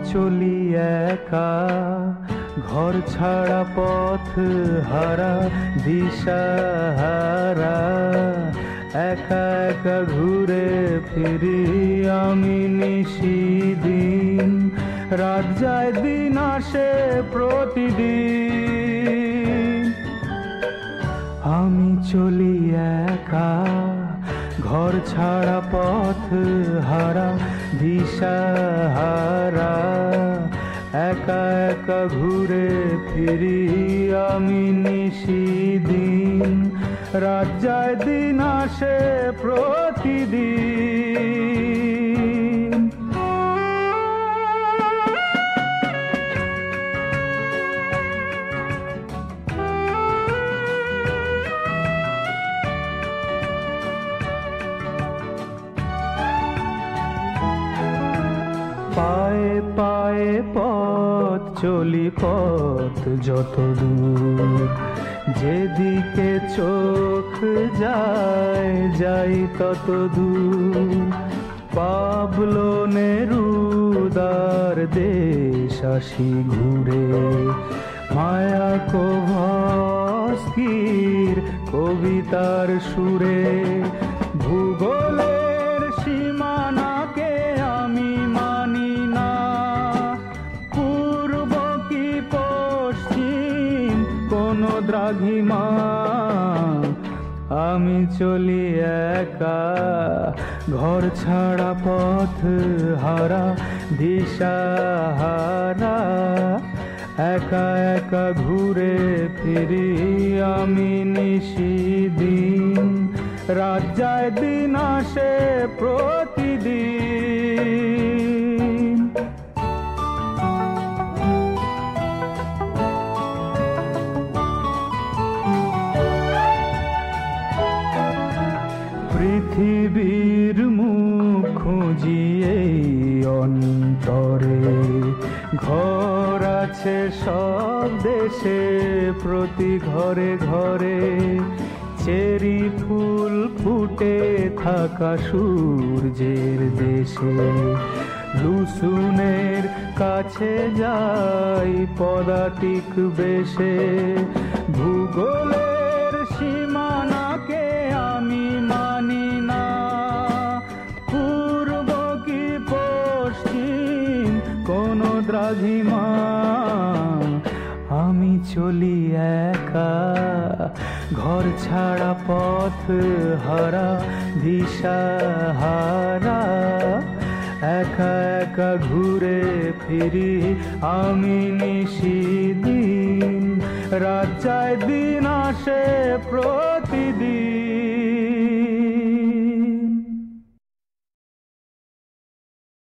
চলি একা, ঘর ছাড়া পথ হারা, দিশাহারা। একা একা ঘুরে ফিরি আমি নিশিদিন, রাত যায় দিন আসে প্রতিদিন। আমি চলি একা, ঘর ছাড়া পথ হারা, দিশাহারা। একা একা ঘুরে ফিরি আমি নিশিদিন, রাত যায় দিন আসে প্রতিদিন। পায়ে পায়ে পথ চলি, পথ যত দূর, যেদিকে চোখ যায় যাই তত দূর। পাবলো নেরুদার দেশ আসি ঘুরে, মায়াকোভস্কির কবিতার সুরে। ভূগোলের সীমানাকে আমি মানি না, পূর্ব কি পশ্চিম কোনো দ্রাঘিমা। আমি চলি একা, ঘর ছাড়া পথ হারা, দিশাহারা। একা একা ঘুরে ফিরি আমি নিশিদিন, রাত যায় দিন আসে প্রতিদিন। পৃথিবীর মুখ খুঁজি এই অন্তরে, ঘর আছে সব দেশে প্রতি ঘরে ঘরে। চেরি ফুল ফুটে থাকা সূর্যের দেশে, লুসুনের কাছে যাই পদাতিক বেশে। ভূগোলের সীমানাকে আমি মানি না, পূর্ব কি পশ্চিম কোনো দ্রাঘিমা। আমি চলি একা, ঘর ছাড়া পথ হারা, দিশাহারা। একা একা ঘুরে ফিরি আমি নিশিদিন, রাত যায় দিন আসে প্রতিদিন।